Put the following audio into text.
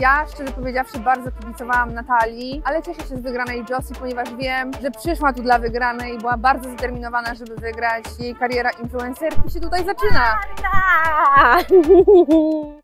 Ja, szczerze powiedziawszy, bardzo kibicowałam Natalii, ale cieszę się z wygranej Josie, ponieważ wiem, że przyszła tu dla wygranej, była bardzo zdeterminowana, żeby wygrać. Jej kariera influencerki się tutaj zaczyna.